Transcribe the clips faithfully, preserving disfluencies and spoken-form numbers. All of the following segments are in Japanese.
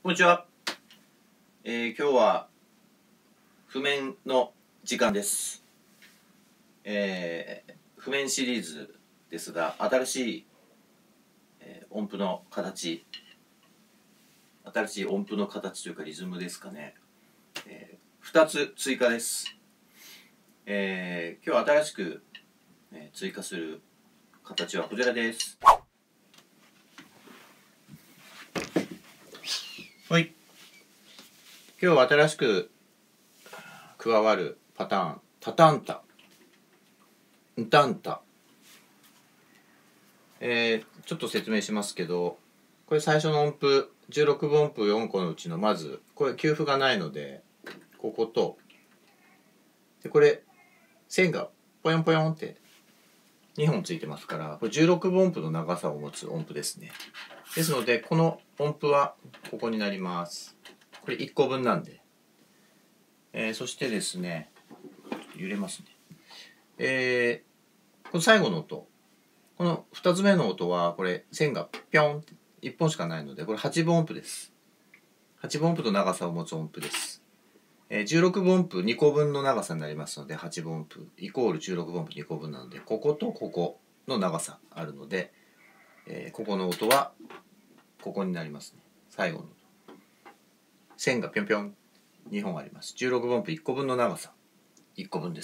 こんにちは、えー、今日は譜面の時間です、えー、譜面シリーズですが、新しい、えー、音符の形新しい音符の形というかリズムですかね、えー、ふたつ追加です、えー、今日新しく、えー、追加する形はこちらです。はい、今日新しく加わるパターン、タタンタ、ンタンタ、えー、ちょっと説明しますけど、これ最初の音符、じゅうろくぶ音符よんこのうちのまず、これ給付がないので、ここと、でこれ線がポヨンポヨンってにほんついてますから、これじゅうろくぶ音符の長さを持つ音符ですね。ですので、この音符はここになります。これいっこぶんなんで。えー、そしてですね、揺れますね。えー、この最後の音、このふたつめの音は、これ線がピョンっていっぽんしかないので、これはちぶ音符です。はちぶ音符の長さを持つ音符です。えー、じゅうろくぶ音符にこぶんの長さになりますので、はちぶ音符イコールじゅうろくぶ音符にこぶんなので、こことここの長さあるので、えー、ここの音はここになりますね。最後の音。線がぴょんぴょんにほんあります。じゅうろくぶ音符いっこぶんの長さいっこぶんです。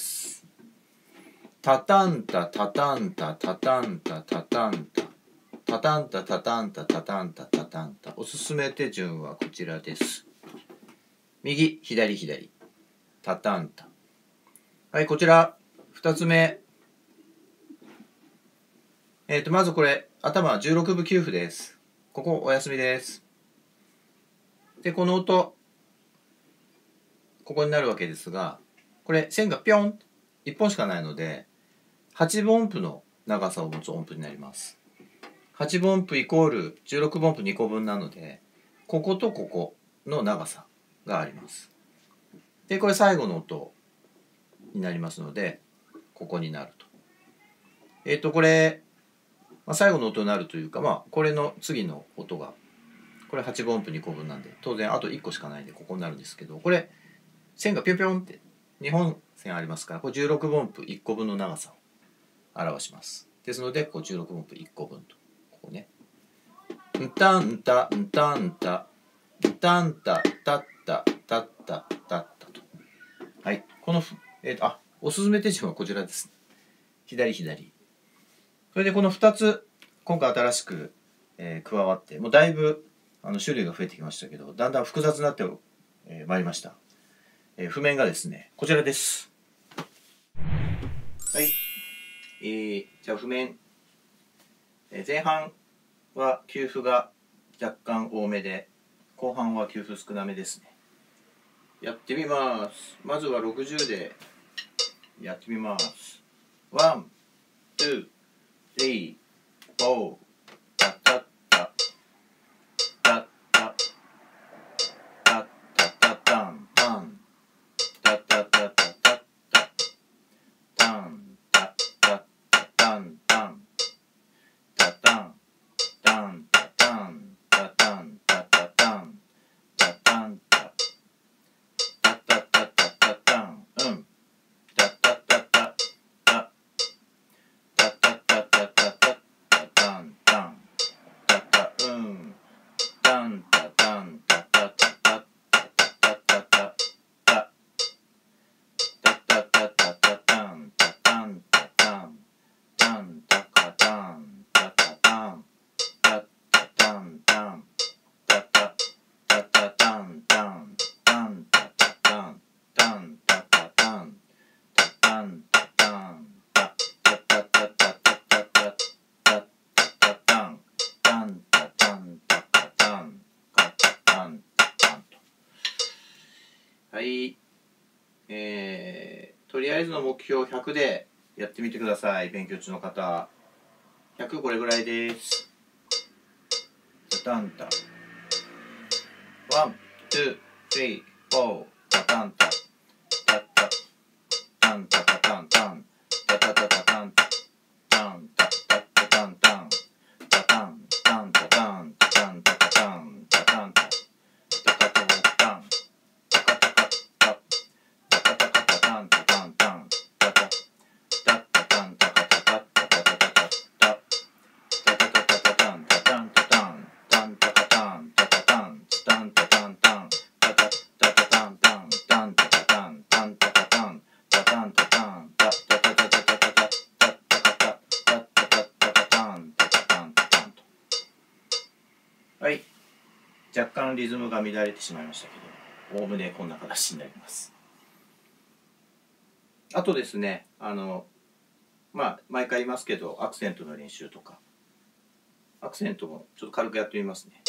タタンタタタンタタタンタタタンタタタンタタタンタタタンタタタンタ。おすすめ手順はこちらです。右左左タタンタ。はい、こちらふたつめ、えっとまずこれ頭じゅうろくぶきゅうふです。ここお休みです。でこの音ここになるわけですが、これ線がピョンいっぽんしかないのではちぶ音符の長さを持つ音符になります。はちぶ音符イコールじゅうろくぶ音符にこぶんなので、こことここの長さがあります。でこれ最後の音になりますので、ここになると。えっとこれ、まあ、最後の音になるというか、まあこれの次の音がこれはちぶ音符にこぶんなんで、当然あといっこしかないんでここになるんですけど、これ線がピョンピョンってにほん線ありますから、これじゅうろくぶ音符いっこぶんの長さを表します。ですのでこうじゅうろくぶ音符いっこぶんと、ここね、んたんたんたんたんたんたたったたったたったと。はい、このえーとあおすすめ手順はこちらです。左左。それでこのふたつ今回新しく、えー、加わって、もうだいぶあの種類が増えてきましたけど、だんだん複雑になってま、えー、いりました。えー、譜面がですねこちらです。はい、えー、じゃあ譜面、えー、前半は給付が若干多めで、後半は給付少なめですね。やってみます。まずはろくじゅうでやってみます。ワン、ツー、スリー、フォー、タタッタ、タタ、タタタタン、タン、タタタタタタ、タン、タタタタン、タン、タタン、タン、タタン、タタン、タタタン、タタン、タタタタタタン、うん。タタタタタタタタタタタタンタンタタうんタンタタンタタタタタタタタタタタタタタタンタタンタタンタンタカタンタタタンタタタンタンタタタタタンタンタンタタタンタンタタタンタンタタンタタタタタタタタタタタタンタンタタンタカタンカタタンタタンと。はい、えー、とりあえずの目標ひゃくでやってみてください。勉強中の方、ひゃくこれぐらいです。タタンタワン、ツー、スリー、フォー、タタンタタタタンタタタンタンタタタタタンタタンタタタタンタンタタンタンタタンタタンタタタタンタタンタ干リズムが乱れてしまいましたけど、おおむねこんな形になります。あとですね、あのまあ毎回言いますけど、アクセントの練習とか、アクセントもちょっと軽くやってみますね。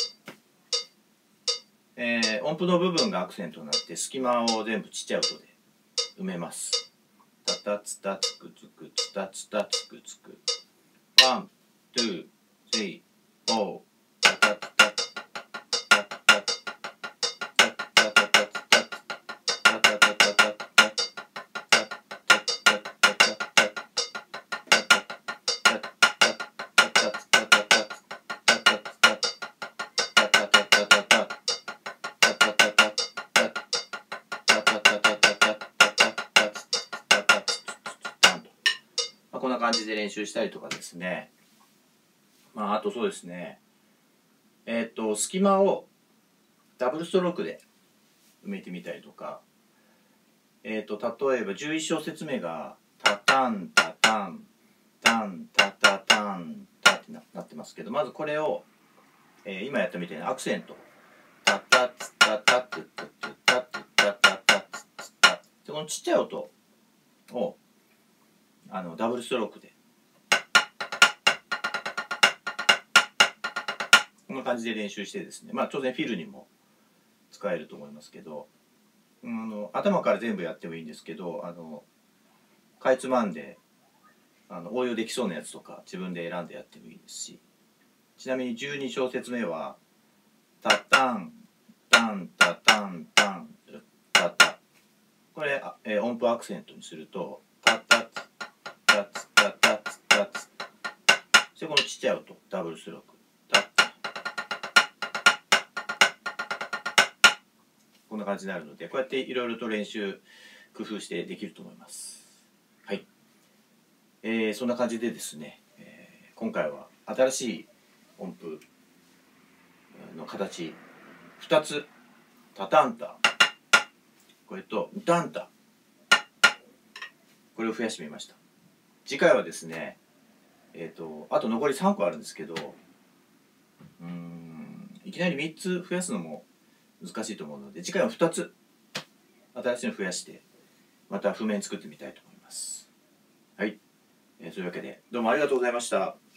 えー、音符の部分がアクセントになって、隙間を全部ちっちゃい音で埋めます。タタツタツクツクツタツタツクツク。ワン、ツー、スリー、フォー、タタタタタタタタタタタタタこんな感じで練習したりとかですね。まああとそうですね。えっと隙間をダブルストロークで埋めてみたりとか。えっと例えばじゅういち小節目がタタンタタンタンタタタンタってなってますけど、まずこれを、えー、今やったみたいなアクセントタタツタタツツツタツタタタツツタで、このちっちゃい音をあのダブルストロークでこんな感じで練習してですね、まあ当然フィルにも使えると思いますけど、あの頭から全部やってもいいんですけど、あのかいつまんであの応用できそうなやつとか自分で選んでやってもいいですし、ちなみにじゅうに小節目はタタンタンタタンタンタタ、これ、えー、音符アクセントにするとタタツタツタタツタツ、そしてこのちっちゃい音ダブルストロークタッタ、こんな感じになるので、こうやっていろいろと練習工夫してできると思います。はい、えー、そんな感じでですね、えー、今回は新しい音符の形ふたつ、タタンタこれとンタンタ、これを増やしてみました。次回はですね、えーとあと残りさんこあるんですけど、うーんいきなりみっつ増やすのも難しいと思うので、次回はふたつ新しいの増やしてまた譜面作ってみたいと思います。はい、えー、そういうわけでどうもありがとうございました。